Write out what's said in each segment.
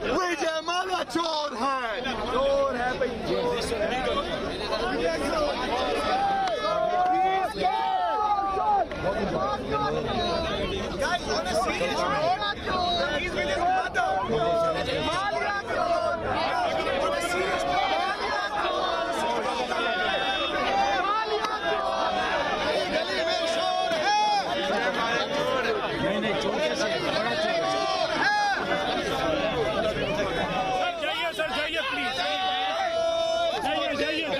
विजय माल्या चोर है, चोर है भाई। Guys, on a serious note, he's with his mother. Malia चोर, on a serious note, Mallya चोर, गली में शोर है। नहीं चोर कैसे बड़ा चोर है। सर जाइए प्लीज, जाइए।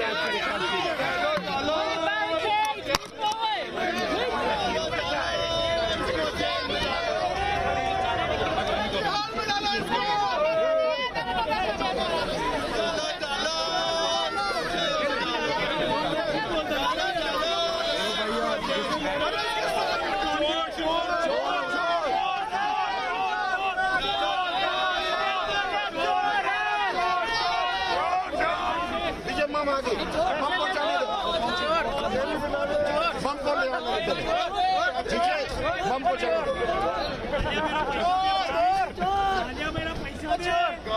मेरा पैसा दे।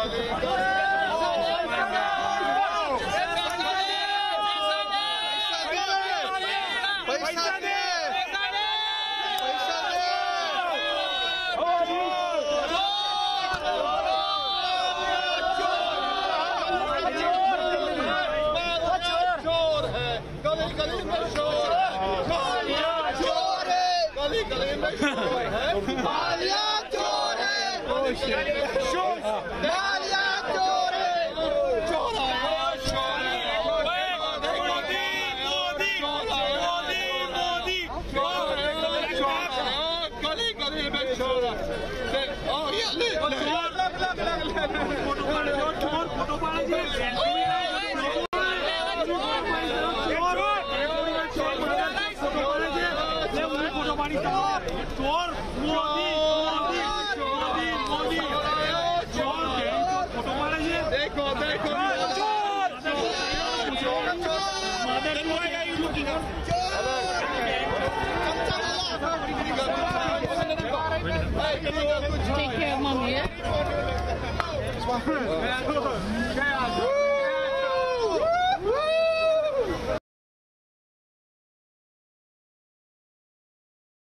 माल्या चोर है, माल्या चोर है, चोर गली में चोर चोर मोदी चोर फोटो मारे देखो Take care, mommy.